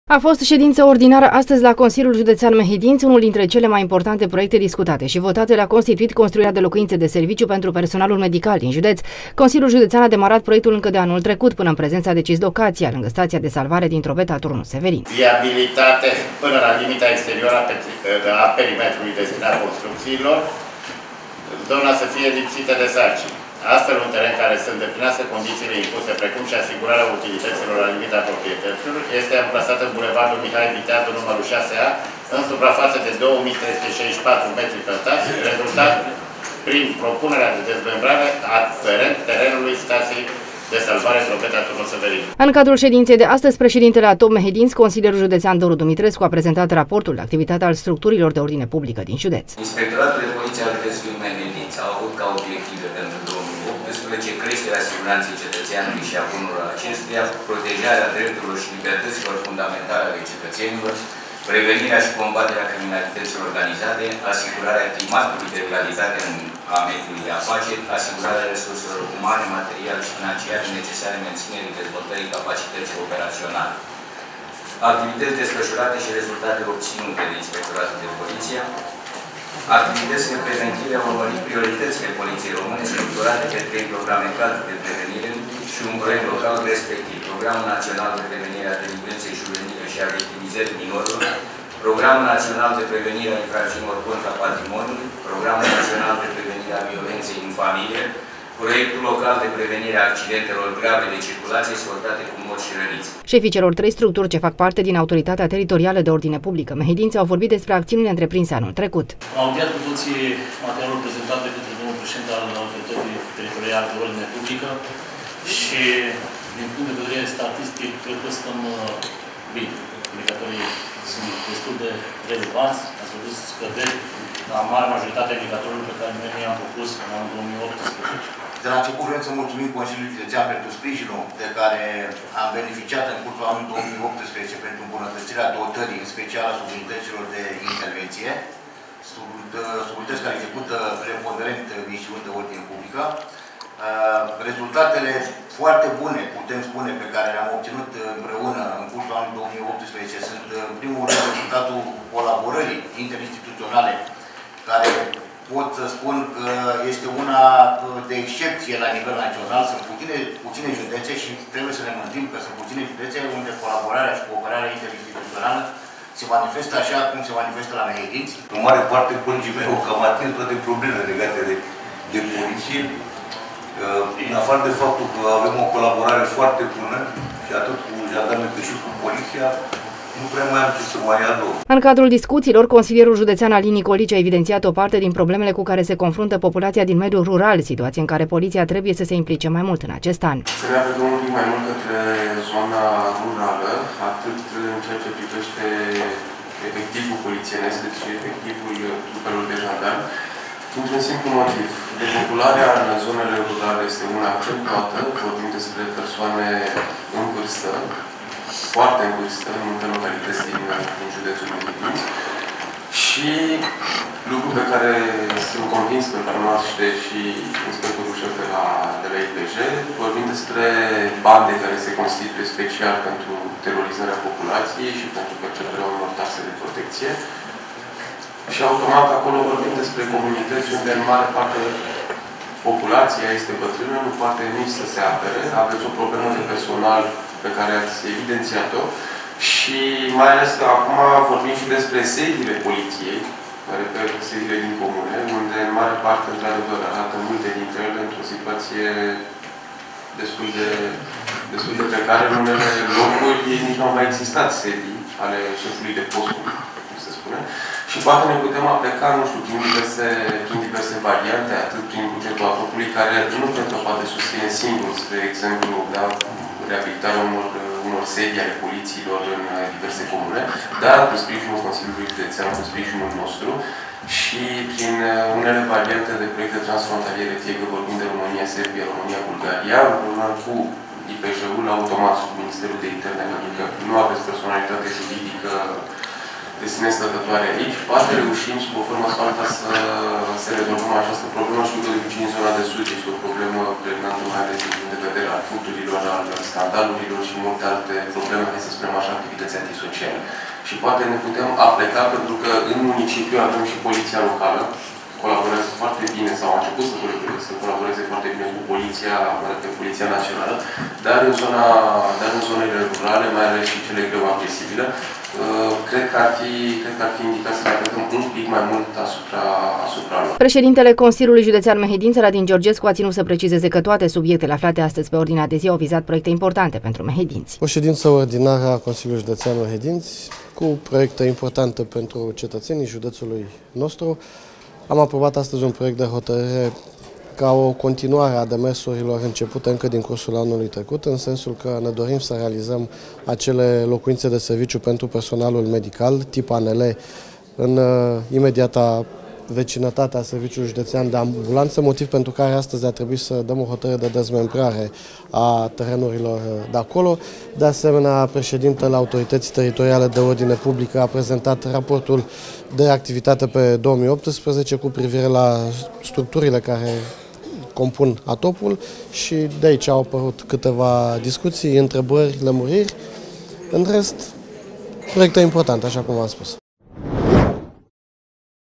A fost ședință ordinară astăzi la Consiliul Județean Mehedinți, unul dintre cele mai importante proiecte discutate și votate le-a constituit construirea de locuințe de serviciu pentru personalul medical din județ. Consiliul Județean a demarat proiectul încă de anul trecut, până în prezența a decis locația, lângă stația de salvare din Drobeta, Turnul Severin. Viabilitate până la limita exterioară a perimetrului destinat construcțiilor, zona să fie lipsită de sarcini. Astfel, un teren care să îndeplinească condițiile impuse, precum și asigurarea utilităților la limita proprietăților, este amplasat în Bulevardul Mihai Viteatu, numărul 6A, în suprafață de 2364 m², rezultat prin propunerea de dezmembrare aferent terenului stației de salvare Drobeta, Turnul Severin. În cadrul ședinței de astăzi, președintele ATOM Mehedinți, consilierul județean Doru Dumitrescu, a prezentat raportul de activitate al structurilor de ordine publică din județ. Inspectoratul de Poliție al județului Mehedinți a avut ca obiective pentru 2018 creșterea siguranței cetățeanului și a bunurilor acestuia, protejarea drepturilor și libertăților fundamentale ale cetățenilor, prevenirea și combaterea criminalității organizate, asigurarea climatului de realitate a mediului de afaceri, asigurarea resurselor umane, materiale și financiare necesare menținerii dezvoltării capacității operaționale. Activități desfășurate și rezultate obținute de Inspectoratul de Poliție. Activitățile preventive au urmărit prioritățile Poliției Române structurate pe 3 programe cadre de prevenire și un proiect local respectiv. Programul Național de Prevenire a Delinvenței Juvenile și a Victimizării Minorilor, Programul Național de Prevenire a Infracțiunilor contra Patrimoniului, Programul Național de Prevenire a Violenței în Familie, Proiectul Local de Prevenire a Accidentelor Grave de Circulație sortate cu morți și răniți. Șefii celor 3 structuri ce fac parte din Autoritatea Teritorială de Ordine Publică Mehedinți au vorbit despre acțiunile întreprinse anul trecut. Am audiat cu toții materialul prezentat de către domnul președinte al Autorității Teritoriale de Ordine Publică și, din punct de vedere statistic, cred că stăm bine. Indicatorii sunt destul de relevanți. Ați văzut scăderi la mare majoritatea indicatorilor pe care noi i-am propus în anul 2018. De la început vrem să mulțumim Consiliului Județean pentru sprijinul de care am beneficiat în cursul anului 2018 pentru îmbunătățirea dotării, în special a subunităților de intervenție, subunități care execută preponderent misiuni de ordine publică. Rezultatele foarte bune, putem spune, pe care le-am obținut împreună în cursul anului 2018 sunt, în primul rând, rezultatul colaborării interinstituționale, care pot să spun că este una de excepție la nivel național. Sunt puține județe și trebuie să ne mântim că sunt puține județe unde colaborarea și cooperarea interinstituțională se manifestă așa cum se manifestă la Mehedinți. În mare parte, colegii mei au cam atins toate problemele legate de poliție, în afară de faptul că avem o colaborare foarte bună, și atât cu jandarmii cât și cu poliția, nu prea mai am ce să mai adaug. În cadrul discuțiilor, consilierul județean Alin Nicolici a evidențiat o parte din problemele cu care se confruntă populația din mediul rural, situație în care poliția trebuie să se implice mai mult în acest an. Se leagă de un pic mai mult către zona rurală, atât în ceea ce privește efectivul polițienesc, cât și efectivul trupelor de jandarmi, dintr-un simplu motiv. Depopularea în zonele rurale este una accentuată, vorbim despre persoane în vârstă, foarte în vârstă, în multe localități din județul Mehedinți. Și lucru pe care sunt convins că cunoaște și inspectorul șef de la IPJ, vorbim despre bande care se constituie special pentru terorizarea populației și pentru perceperea unor taxe de protecție. Și automat acolo vorbim despre comunități unde în mare parte populația este bătrână, nu poate nici să se apere. Aveți o problemă de personal pe care ați evidențiat-o și mai ales că acum vorbim și despre sediile poliției, sediile din comune, unde în mare parte, într-adevăr, arată multe dintre ele într-o situație destul de precară. În unele locuri nici nu au mai existat sedii ale șefului de post, cum se spune. Și poate ne putem apleca, nu știu, prin diverse variante, atât prin bugetul ATOP-ului, care nu cred că poate susține singur, spre exemplu, reabilitarea unor sedii ale polițiilor în diverse comune, dar cu sprijinul Consiliului Județean, cu sprijinul nostru și prin unele variante de proiecte transfrontaliere, fie că vorbim de România, Serbia, România, Bulgaria, împreună cu IPJ-ul automat sub Ministerul de Interne, pentru că nu aveți personalitate juridică de sine stătătoare aici. Poate reușim sub o formă sau alta să rezolvăm această problemă și de obicei în zona de sud este o problemă pregnantă, mai ales din punct de vedere al furturilor, al scandalurilor și multe alte probleme, hai să spunem așa, activități antisociale. Și poate ne putem apleca pentru că în municipiu avem și poliția locală, colaborează foarte bine sau a început să colaboreze foarte bine cu Poliția Națională, dar în zonele rurale, mai ales și cele greu accesibile, cred că ar fi indicat să ne aplicăm un pic mai mult asupra lor. Președintele Consiliului Județean Mehedinți, Radin Georgescu, a ținut să precizeze că toate subiectele aflate astăzi pe ordinea de zi au vizat proiecte importante pentru Mehedinți. O ședință ordinară a Consiliului Județean Mehedinți cu proiecte importante pentru cetățenii județului nostru. Am aprobat astăzi un proiect de hotărâre ca o continuare a demersurilor începute încă din cursul anului trecut, în sensul că ne dorim să realizăm acele locuințe de serviciu pentru personalul medical, tip ANL, în imediata vecinătatea Serviciului Județean de Ambulanță, motiv pentru care astăzi a trebuit să dăm o hotărâre de dezmembrare a terenurilor de acolo. De asemenea, președintele Autorității Teritoriale de Ordine Publică a prezentat raportul de activitate pe 2018 cu privire la structurile care compun ATOP-ul și de aici au apărut câteva discuții, întrebări, lămuriri. În rest, proiecte importante, așa cum am spus.